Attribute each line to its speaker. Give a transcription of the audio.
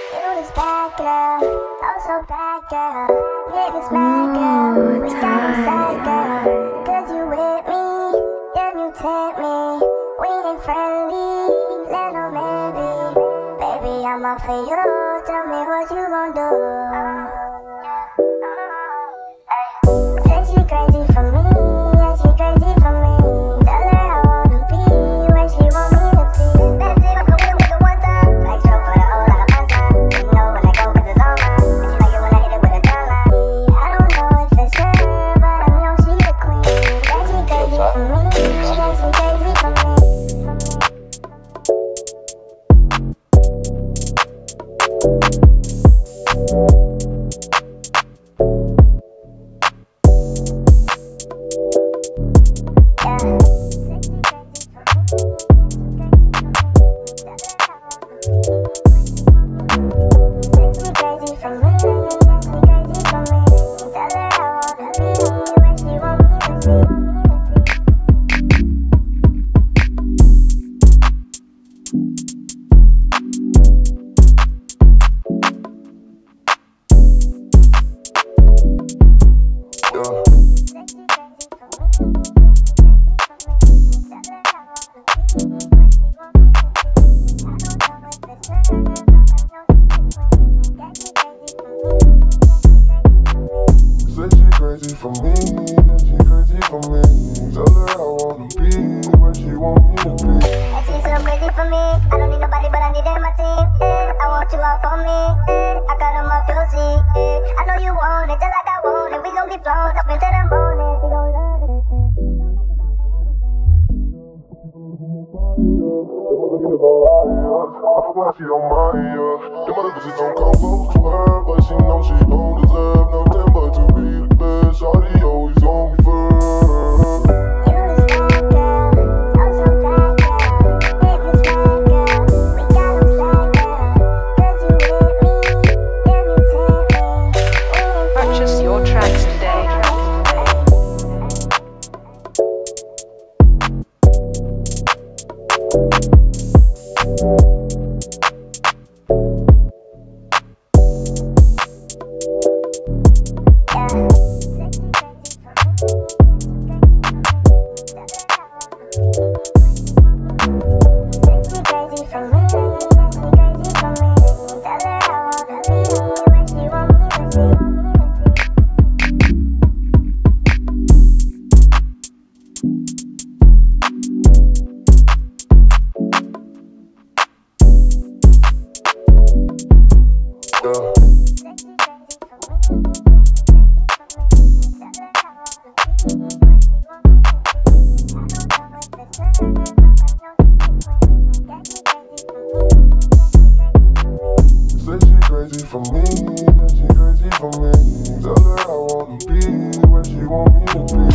Speaker 1: You this bad girl, oh so bad girl. Yeah, this bad girl, we got this bad girl. Cause you with me, yeah, you tempt me. We ain't friendly, little maybe. Baby, I'm up for you, tell me what you gon' do. Say she crazy for me, yeah, she crazy for me. Tell her I wanna be where she want me to be. Baby, I'm going with it one time, like show for the whole lot of fun time. You know when I go 'cause it's all mine. And she like it when I hit it with a down line. I don't know if it's her, but I know she the queen. Yeah, she crazy for me, yeah, she crazy for me.
Speaker 2: Crazy for me, yeah, she crazy for me. Tell her I wanna be where she want me to be.
Speaker 1: And she's so crazy for me. I don't need nobody, but I need in my team. I want you all for me. I got them up your seat. I know you want it, just like I want it. We gon' get blown up into the morning. She gon' love it.
Speaker 2: I forgot she don't mind, yeah. Them other bitches don't come close to her, but she know she don't deserve nothing but to be the best. Shawty always on me first.
Speaker 1: You this bad girl, oh so bad girl. Yeah, this bad girl, we got them sad girl. Cause you with me, yeah, you tempt me. We ain't
Speaker 3: Purchase your tracks today.
Speaker 2: Say she crazy for me, yeah, she crazy for me. Tell her I wanna be where she want me to be.